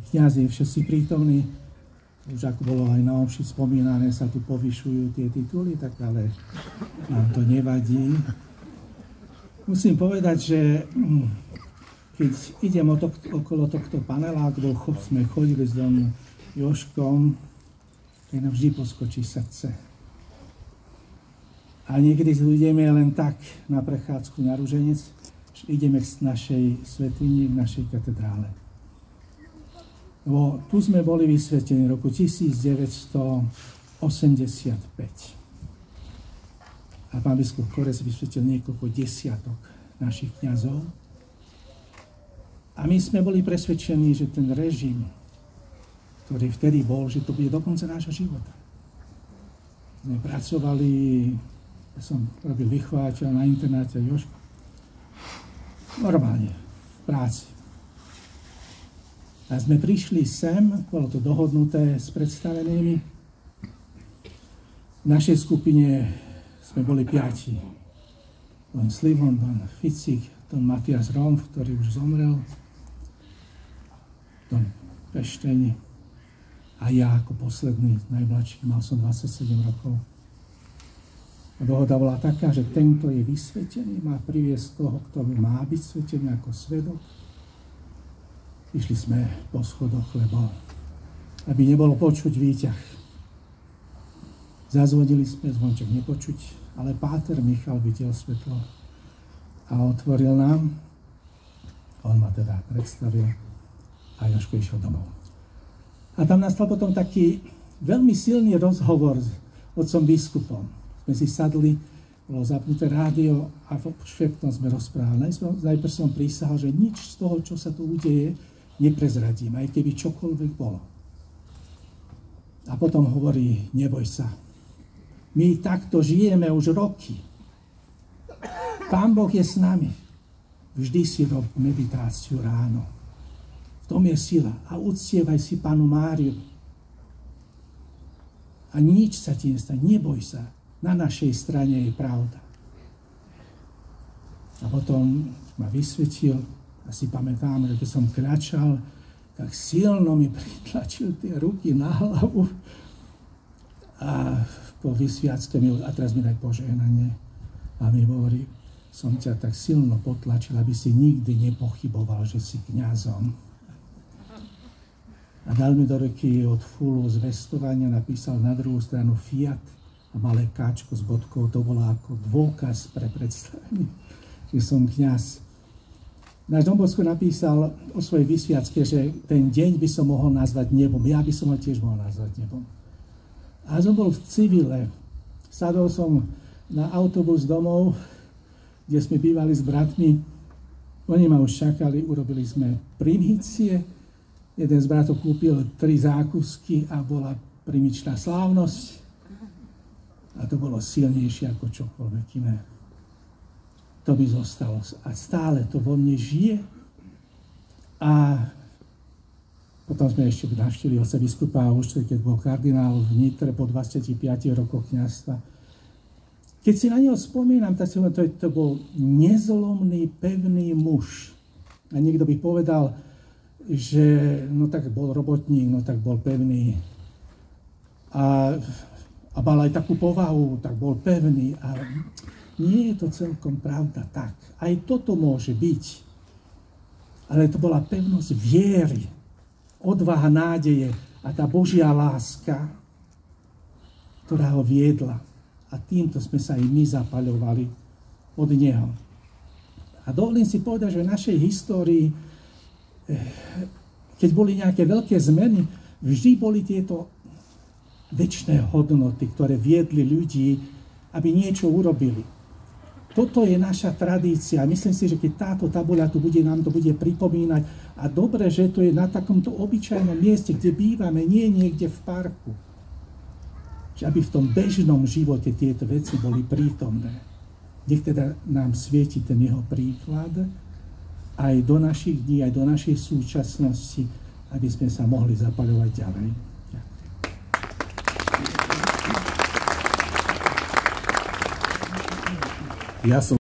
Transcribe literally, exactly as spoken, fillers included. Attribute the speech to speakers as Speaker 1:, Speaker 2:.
Speaker 1: kňazi, všetci prítomní, už ako bolo aj na omši spomínané, sa tu povyšujú tie tituly, tak ale nám to nevadí. Musím povedať, že keď idem o to, okolo tohto paneláku, sme chodili s Don Jožkom, tak nám vždy poskočí srdce. A niekedy tu ideme len tak na prechádzku na Ruženec, že ideme k našej svätyni, k našej katedrále. Lebo tu sme boli vysvetení v roku tisícdeväťstoosemdesiatpäť. A pán biskup Korec vysvetil niekoľko desiatok našich kňazov. A my sme boli presvedčení, že ten režim, ktorý vtedy bol, že to bude do konca nášho života. Sme pracovali, ja som robil vychovateľ na internáte Jožko. Normálne, v práci. A sme prišli sem, bolo to dohodnuté s predstavenými. V našej skupine sme boli piati. Don Slivon, Don Ficik, Don Matias Romf, ktorý už zomrel, Don Pešteň a ja ako posledný, najmladší, mal som dvadsaťsedem rokov. A dohoda bola taká, že ten, kto je vysvetený, má priviesť toho, kto má byť svetený ako svedok. Išli sme po schodoch, lebo aby nebolo počuť výťah. Zazvonili sme, zvonček nepočuť, ale páter Michal videl svetlo a otvoril nám. On ma teda predstavil a Jožko išiel domov. A tam nastal potom taký veľmi silný rozhovor s otcom biskupom. Sme si sadli, bolo zapnuté rádio a šeptom sme rozprávali. Najprv som prísahal, že nič z toho, čo sa tu udeje, neprezradím, aj keby čokoľvek bolo. A potom hovorí, neboj sa. My takto žijeme už roky. Pán Boh je s nami. Vždy si rob meditáciu ráno. V tom je sila. A uctievaj si Pannu Máriu. A nič sa ti nestane. Neboj sa. Na našej strane je pravda. A potom ma vysvetil, a si pamätám, že keď som kľačal, tak silno mi pritlačil tie ruky na hlavu a po vysviacke mi, a teraz mi daj požehnanie, a mi hovorí, som ťa tak silno potlačil, aby si nikdy nepochyboval, že si kňazom. A dal mi do ruky od fulu zvestovania, napísal na druhú stranu Fiat a malé káčko s bodkou, to bola ako dôkaz pre predstavenie, že som kňaz. Náš Don Bosco napísal o svojej vysviacke, že ten deň by som mohol nazvať nebom. Ja by som ho tiež mohol nazvať nebom. A som bol v civile. Sadol som na autobus domov, kde sme bývali s bratmi. Oni ma už čakali, urobili sme primície. Jeden z bratov kúpil tri zákusky a bola primičná slávnosť. A to bolo silnejšie ako čokoľvek iné. To by zostalo. A stále to vo mne žije. A potom sme ešte navštívili otca biskupa už, keď bol kardinál v Nitre po dvadsiatich piatich rokoch kňazstva. Keď si na neho spomínam, tak si to, to bol nezlomný, pevný muž. A niekto by povedal, že no tak bol robotník, no tak bol pevný. A, a mal aj takú povahu, tak bol pevný. A nie je to celkom pravda tak. Aj toto môže byť. Ale to bola pevnosť viery, odvaha, nádeje a tá Božia láska, ktorá ho viedla. A týmto sme sa aj my zapaľovali od neho. A dovolím si povedať, že v našej histórii, keď boli nejaké veľké zmeny, vždy boli tieto večné hodnoty, ktoré viedli ľudí, aby niečo urobili. Toto je naša tradícia. Myslím si, že keď táto tabuľa tu bude, nám to bude pripomínať. A dobre, že to je na takomto obyčajnom mieste, kde bývame, nie niekde v parku. Že aby v tom bežnom živote tieto veci boli prítomné. Nech teda nám svieti ten jeho príklad aj do našich dní, aj do našej súčasnosti, aby sme sa mohli zapaľovať ďalej. Ja som